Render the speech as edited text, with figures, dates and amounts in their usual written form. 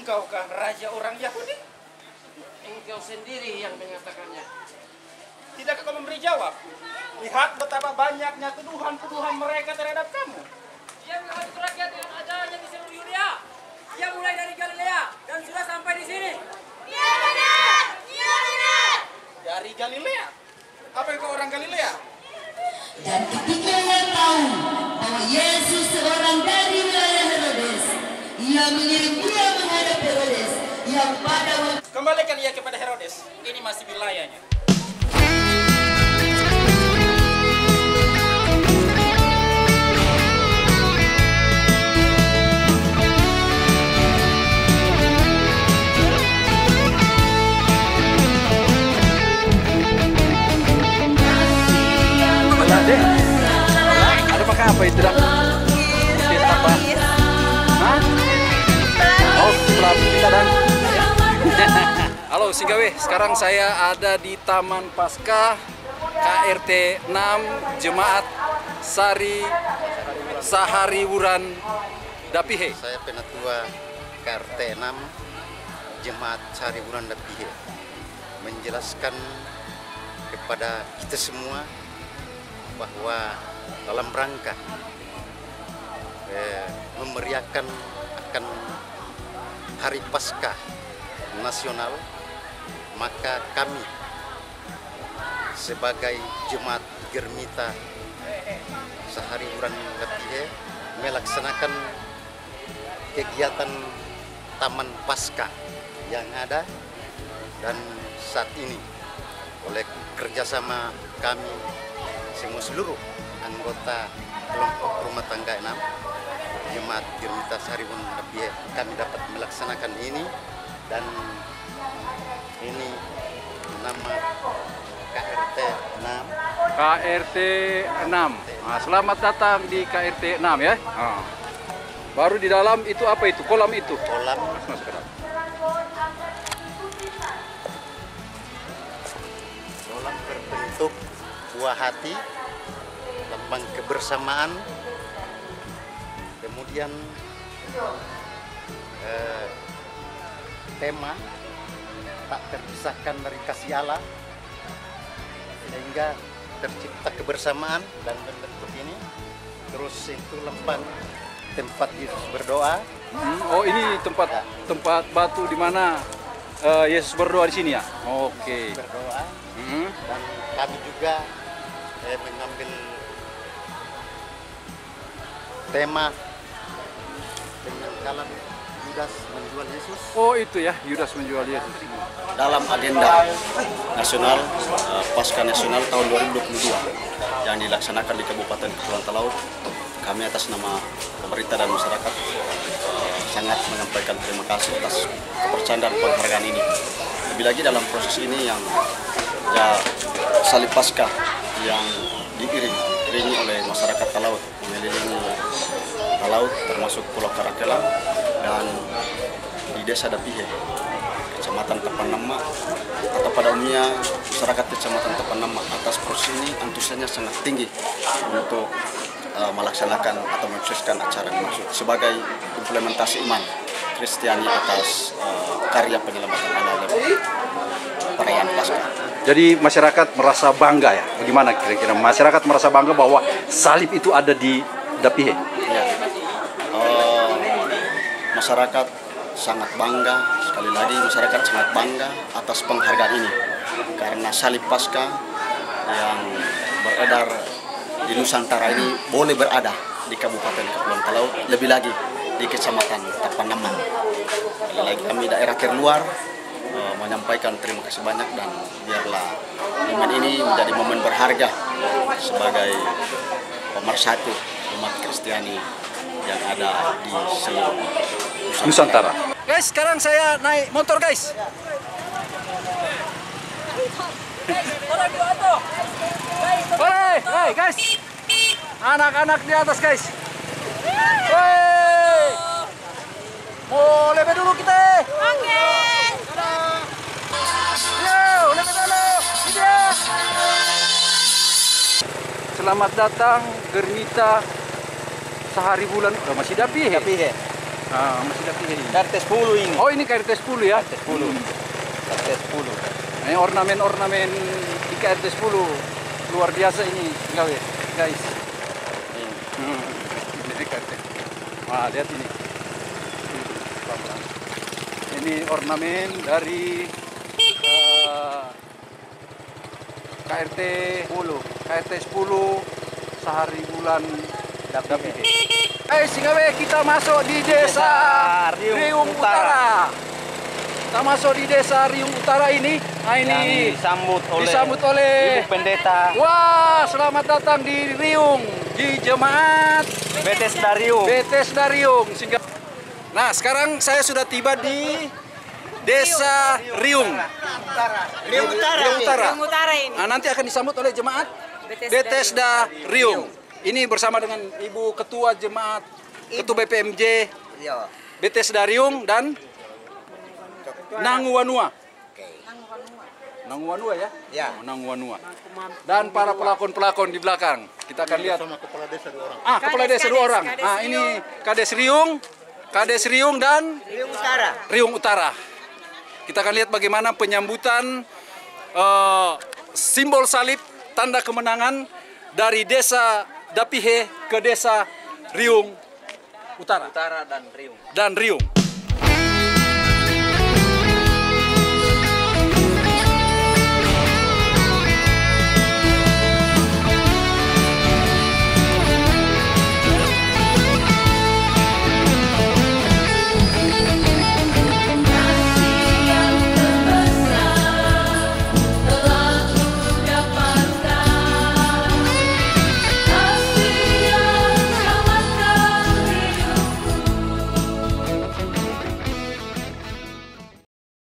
Engkaukah raja orang Yahudi? Engkau sendiri yang mengatakannya. Tidakkah kau memberi jawab? Lihat betapa banyaknya tuduhan-tuduhan mereka terhadap kamu. Dia menghasut rakyat yang adanya di seluruh Yudea. Dia mulai dari Galilea dan sudah sampai di sini. Iya benar! Iya benar! Dari Galilea? Apa engkau orang Galilea? Dan ketika ia tahu bahwa Yesus seorang dari wilayah Herodes, ia mengirim dia menghadap Herodes yang pada waktu Kembalikan ia kepada Herodes. Ini masih wilayahnya. Ada pakai apa itu dah? Apa? Hah? Oh, pelapis kita dan. Halo Singgawe, sekarang saya ada di Taman Paskah KRT 6 Jemaat Sahariwuran Dapihe. Saya penatua KRT 6 Jemaat Sahariwuran Dapihe menjelaskan kepada kita semua bahwa dalam rangka memeriahkan akan Hari Paskah Nasional, maka kami sebagai Jemaat Germita Sahariwuran Dapihe melaksanakan kegiatan Taman Paskah yang ada, dan saat ini oleh kerjasama kami semua seluruh anggota kelompok rumah tangga 6 Jemaat Germita Sahariwuran Dapihe, kami dapat melaksanakan ini, dan ini nama KRT 6. KRT 6. Nah, selamat datang di KRT 6 ya. Nah. Baru di dalam itu apa itu? Kolam itu. Kolam berbentuk buah hati, lambang kebersamaan, kemudian tema tak terpisahkan dari kasih Allah, sehingga tercipta kebersamaan dan berbentuk ini. Terus itu lambang tempat Yesus berdoa. Oh, ini tempat batu di mana Yesus berdoa di sini ya. Oke. Berdoa. Dan kami juga mengambil tema dengan kalam Yudas menjual Yesus. Oh, itu ya, Yudas menjual Yesus. Dalam agenda nasional Paskah Nasional tahun 2022 yang dilaksanakan di Kabupaten Kepulauan Talaut, kami atas nama pemerintah dan masyarakat sangat menyampaikan terima kasih atas kepercayaan dan penghargaan ini. Lebih lagi dalam proses ini yang salib Paskah yang diiringi oleh masyarakat Talaut mengelilingi Talaut termasuk Pulau Karakelang dan di Desa Dapihe, Kecamatan Tapanama, atau pada umumnya masyarakat Kecamatan Tapanama atas proses ini antusiasnya sangat tinggi untuk melaksanakan atau mensukseskan acara dimaksud sebagai implementasi iman Kristiani atas karya penyelamatan Allah dan perayaan Paskah. Jadi masyarakat merasa bangga ya? Bagaimana kira-kira masyarakat merasa bangga bahwa salib itu ada di Dapihe? Ya. Masyarakat sangat bangga, sekali lagi masyarakat sangat bangga atas penghargaan ini, karena salib Paskah yang beredar di Nusantara ini boleh berada di Kabupaten Kepulauan Talaut, lebih lagi di Kecamatan Tapanama. Sekali lagi kami daerah terluar menyampaikan terima kasih banyak, dan biarlah momen ini menjadi momen berharga sebagai pemersatu umat Kristiani yang ada di seluruh Nusantara. Guys, sekarang saya naik motor guys. Boleh, hey guys. Anak-anak di atas guys. Wey. Mau lebih dulu kita. Oke. Yo, lebih dulu. Iya. Selamat datang Germita Sahariwuran, masih Dapihe. Masih Dapihe ini. KRT 10 ini. Oh, ini KRT 10 ya? KRT 10. KRT 10. Ini ornamen-ornamen di KRT 10 luar biasa ini, guys. Ini KRT. Wah, lihat ini. Ini ornamen dari KRT 10 Sehari Bulan Dapihe. Singawe, kita masuk di desa Riung Utara. Kita masuk di desa Riung Utara ini. Nah, ini disambut oleh Ibu Pendeta. Wah, selamat datang di Riung, di jemaat Bethesda Riung. Bethesda Riung. Nah, sekarang saya sudah tiba di desa Riung. Riung Utara. Riung Utara. Riung Utara ini. Nah, nanti akan disambut oleh jemaat Bethesda Riung. Ini bersama dengan Ibu Ketua Jemaat, Ketua BPMJ Bethesda Riung dan Nanguwanua. Nanguwanua ya? Ya. Nanguwanua. Dan para pelakon-pelakon di belakang. Kita akan lihat. Sama kepala desa 2 orang. Kepala desa 2 orang. Ini Kades Riung dan Riung Utara. Kita akan lihat bagaimana penyambutan simbol salib tanda kemenangan dari desa Dapihe ke desa Riung Utara. Dan Riung.